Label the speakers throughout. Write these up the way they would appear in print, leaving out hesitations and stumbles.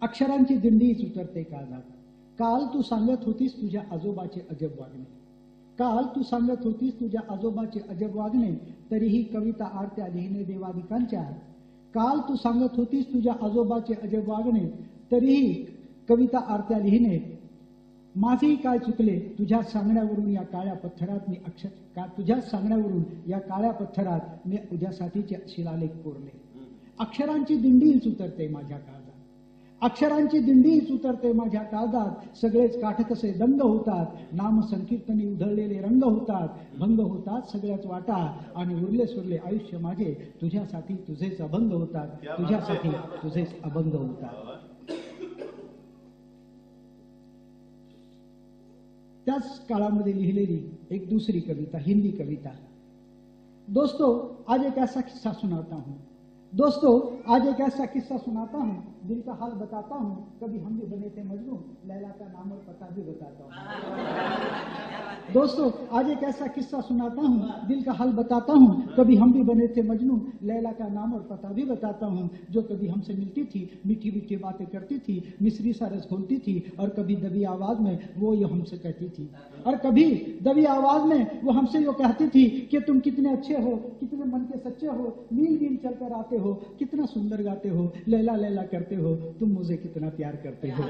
Speaker 1: अक्षरांची दिंडीच उतरते काळजात. काल तू सांगत होतीस तुझ्या आजोबाचे अजब वागणे, काल तू सांगत होतीस तुझ्या आजोबाचे अजब वागणे, तरीही कविता आरत्या लिहिणे देवादिकांच्या. काल तू सांगत होतीस तुझ्या आजोबाचे अजब वागणे, तरीही कविता आरत्या लिहिणे. माझेही काय चुकले तुझ्या सांगण्यावरून या काळ्या पत्थरात मी तुझ्या सांगण्यावरून या काळ्या पत्थरात मी उद्यासाठीचे शिलालेख कोरले. अक्षरांची दिंडीच उतरते माझ्या काळजात, अक्षरांची दिंडीच उतरते माझ्या काळजात. सगळेच काठकसे दंग होतात, नाम संकीर्तनी उधळलेले रंग होतात. भंग होतात सगळ्याच वाटा, आणि उरले सुरले आयुष्य माझे तुझ्यासाठी तुझेच अभंग होतात, तुझ्यासाठी तुझेच अभंग होतात. त्याच काळामध्ये लिहिलेली एक दूसरी कविता, हिंदी कविता. दोस्तों आज एक ऐसा किस्सा सुनाता हूँ, दोस्तों आज एक ऐसा किस्सा सुनाता हूँ, दिल का हाल बताता हूँ, कभी हम भी बने थे मजनू, लैला का नाम और पता भी बताता हूँ. दोस्तों आज एक ऐसा किस्सा सुनाता हूँ, दिल का हाल बताता हूँ, कभी हम भी बने थे मजनू, लैला का नाम और पता भी बताता हूँ. जो कभी हमसे मिलती थी, मीठी मीठी बातें करती थी, मिश्री सा रस घोलती थी, और कभी दबी आवाज में वो ये हमसे कहती थी, और कभी दबी आवाज में वो हमसे यो कहती थी कि तुम कितने अच्छे हो, कितने मन के सच्चे हो, मील मील चलकर आते हो, कितना सुंदर गाते हो, लैला लैला करते हो, तुम मुझे कितना प्यार करते हो,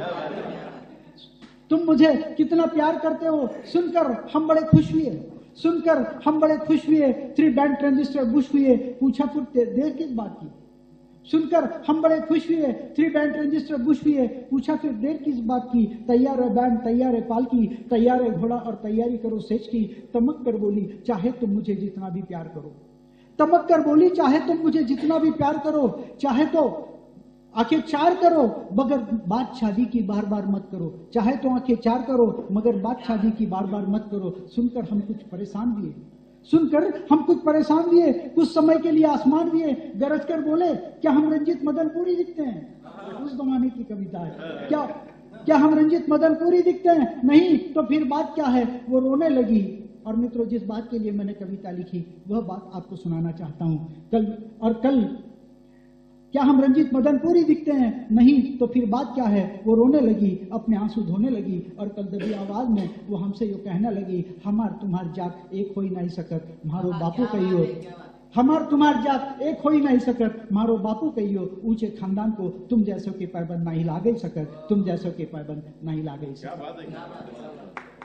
Speaker 1: तुम मुझे कितना प्यार करते हो. सुनकर हम बड़े खुश हुए, सुनकर हम बड़े खुश हुए, 3 बैंड ट्रांजिस्टर बुश हुए, पूछा फिर देर किस बात की. सुनकर हम बड़े खुश हुए, 3 बैंड ट्रांजिस्टर बुश हुए, पूछा फिर देर किस बात की. तैयार है बैंड, तैयार है पालकी, तैयार है घोड़ा और तैयारी करो सेज की. तमक कर बोली चाहे तुम मुझे जितना भी प्यार करो, तमक कर बोली चाहे तुम मुझे जितना भी प्यार करो, चाहे तो आंखें चार करो मगर बात शादी की बार बार मत करो, चाहे तो आंखें चार करो मगर बात शादी की बार बार मत करो. सुनकर हम कुछ परेशान हुए, सुनकर हम कुछ परेशान हुए, कुछ समय के लिए आसमान हुए, गरज कर बोले क्या हम रंजित मदनपुरी दिखते हैं. उस जमाने की कविता है. क्या हम रंजित मदनपुरी दिखते हैं? नहीं तो फिर बात क्या है. वो रोने लगी. और मित्रों जिस बात के लिए मैंने कविता लिखी वह बात आपको सुनाना चाहता हूं. कल क्या हम रंजित मदनपुरी दिखते हैं? नहीं तो फिर बात क्या है. वो रोने लगी, अपने आंसू धोने लगी, और कल दबी आवाज में वो हमसे यो कहने लगी हमार तुम्हार जात एक हो ही नहीं सकत, मारो बापू कहियो. हमार तुम्हार जात एक हो ही नहीं सकत, मारो बापू कहियो. ऊंचे खानदान को तुम जैसों के पैबंद नहीं लागे सकत, तुम जैसों के पैबंद नहीं लागे सकत.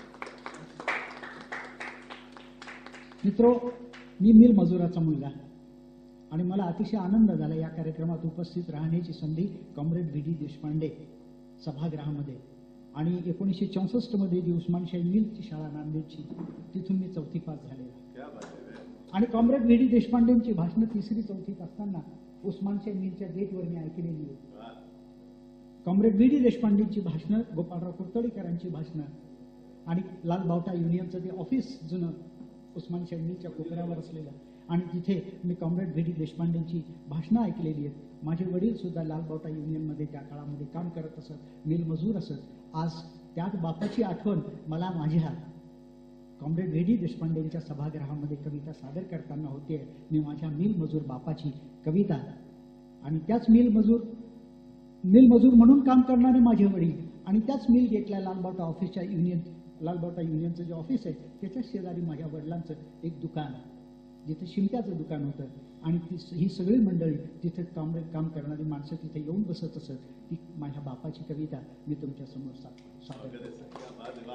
Speaker 1: मित्रों मी मिल मजुराचा मुलगा, आणि मला अतिशय आनंद झाला या कार्यक्रमात उपस्थित राहण्याची संधी कॉम्रेड व्ही डी देशपांडे सभागृहामध्ये. आणि 1964 मध्ये जी उस्मानशाही मिलची शाळा नांदेडची, तिथून मी 4थी पास झालेला. आणि कॉम्रेड व्ही डी देशपांडेंची भाषणं 3री 4थीत असताना उस्मानशाही मिलच्या गेटवर मी ऐकलेली आहे. कॉम्रेड व्ही डी देशपांडेंची भाषणं, गोपाळराव कुर्तळीकरांची भाषणं, आणि लालबावटा युनियनचं ते ऑफिस जुनं उस्मानशाही मिलच्या कोपऱ्यावर असलेलं, आणि तिथे मी कॉम्रेड व्ही डी देशपांडेंची भाषणं ऐकलेली आहेत. माझे वडील सुद्धा लालबावटा युनियनमध्ये त्या काळामध्ये काम करत असत, मिल मजूर असत. आज त्याच बापाची आठवण मला माझ्या कॉम्रेड व्ही डी देशपांडेंच्या सभागृहामध्ये कविता सादर करताना होते. मी माझ्या मिल मजूर बापाची कविता, आणि त्याच मिल मजूर म्हणून काम करणारे माझे वडील, आणि त्याच मिल गेटला लालबावटा ऑफिसच्या लालबावटा युनियनचं जे ऑफिस आहे त्याच्या शेजारी माझ्या वडिलांचं एक दुकान, जिथे शिमक्याचं दुकान होतं, आणि ही सगळी मंडळी तिथे काम करणारी माणसं तिथे येऊन बसत असत. ती माझ्या बापाची कविता मी तुमच्या समोर सादर करतो.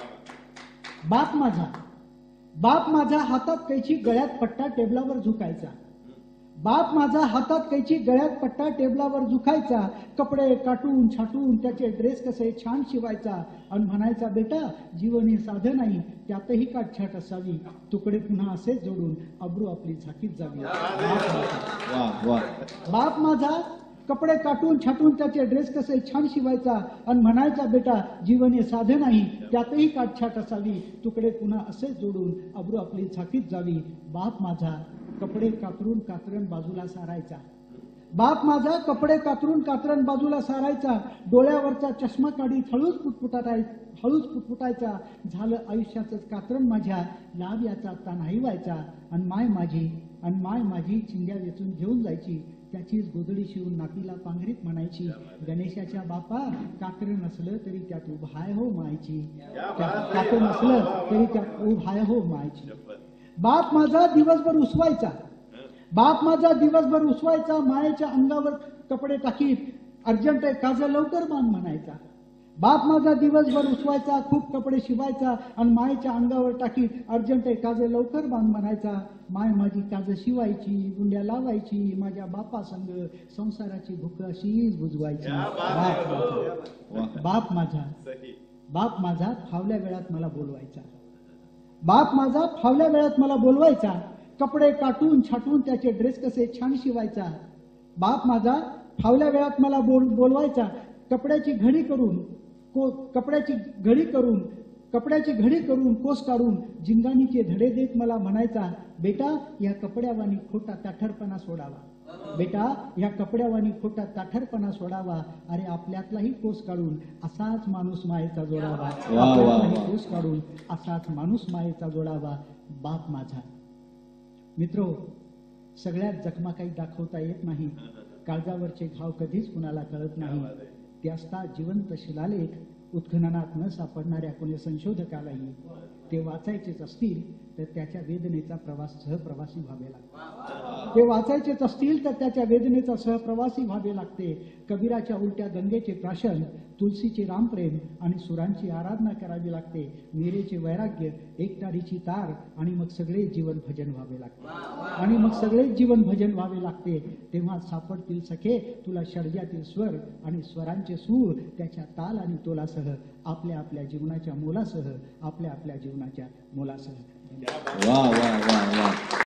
Speaker 1: बाप माझा हातात कैची गळ्यात पट्टा टेबलावर झुकायचा, बाप माझा हातात कैची गळ्यात पट्टा टेबलावर झुकायचा, कपडे काटून छाटून त्याचे ड्रेस कसे छान शिवायचा, आणि म्हणायचा बेटा जीवन हे साधं नाही, त्यातही काटछाट असावी, तुकडे पुन्हा असेच जोडून अब्रू आपली झाकीत जावी. बाप माझा कपडे काटून छाटून त्याचे ड्रेस कसे छान शिवायचा, आणि म्हणायचा बेटा जीवन हे साधं नाही, त्यातही काटछाट असावी, तुकडे पुन्हा असेच जोडून अब्रू आपली झाकीत जावी. बाप माझा कपडे कातरून कातरण बाजूला सारायचा, बाप माझा कपडे कातरून कातरण बाजूला सारायचा, डोळ्यावरचा चष्मा काढीत हळूच पुटपुटायचा, झालं आयुष्याचंच कातरण माझ्या, लाभ याचा आता नाही व्हायचा, आणि माय माझी चिंध्या वेचून घेऊन जायची, त्याचीच गोदडी शिवून नातीला पांघरीत म्हणायची, गणेशाच्या बापा काकर नसलं तरी त्यात उभाय हो मायची, काकर नसलं तरी त्यात उभाय हो मायची. बाप माझा दिवसभर उसवायचा, बाप माझा दिवसभर उसवायचा, मायेच्या अंगावर कपडे टाकीत, अर्जंट आहे काजं लवकर बांध म्हणायचा. बाप माझा दिवसभर उसवायचा, खूप कपडे शिवायचा आणि मायेच्या अंगावर टाकीत, अर्जंट आहे काजं लवकर बांध म्हणायचा. माय माझी काजं शिवायची, गुंड्या लावायची, माझ्या बापा संग संसाराची भूक अशीच बुजवायची. बाप माझा फावल्या वेळात मला बोलवायचा, बाप माझा फावल्या वेळात मला बोलवायचा, कपडे काटून छाटून त्याचे ड्रेस कसे छान शिवायचा. बाप माझा फावल्या वेळात मला बोलवायचा, कपड्याची घडी करून कोस काढून जिंगाणीचे धडे देत मला म्हणायचा, बेटा या कपड्यावानी खोटा ताठरपणा सोडावा, बेटा या कपड्यावानी खोटा ताठरपणा सोडावा. अरे आपल्यातलाही कोस काढून असाच माणूस मायेचा जोडावा, आपल्यातलाही कोस काढून असाच माणूस मायेचा जोडावा. बाप माझा. मित्रो, सगळ्यात जखमा काही दाखवता येत नाही, काळजावरचे घाव कधीच कुणाला कळत नाही. ते असतात जिवंत शिलालेख, उत्खननात न सापडणाऱ्या कोणी संशोधकालाही. ते वाचायचेच असतील तर त्याच्या वेदनेचा सहप्रवासी व्हावे लागते. ते वाचायचेच असतील तर त्याच्या वेदनेचा सहप्रवासी व्हावे लागते. कबीराच्या उलट्या गंगेचे प्राशन, तुलसीचे रामप्रेम आणि सुरांची आराधना करावी लागते. मीरेचे वैराग्य, एकतारीची तार आणि मग सगळे जीवन भजन व्हावे लागते. तेव्हा सापडतील सखे तुला षडजातील स्वर आणि स्वरांचे सूर, त्याच्या ताल आणि तोलासह, आपल्या आपल्या जीवनाच्या मोलासह.